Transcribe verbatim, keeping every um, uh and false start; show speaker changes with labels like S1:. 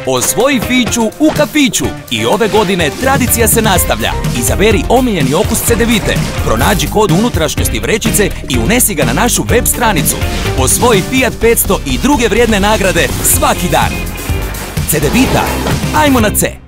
S1: Osvoji Fiću u kafiću i ove godine tradicija se nastavlja. Izaberi omiljeni okus Cedevite, pronađi kod unutrašnjosti vrećice i unesi ga na našu web stranicu. Osvoji Fiat petsto i druge vrijedne nagrade svaki dan. Cedevita, ajmo na C!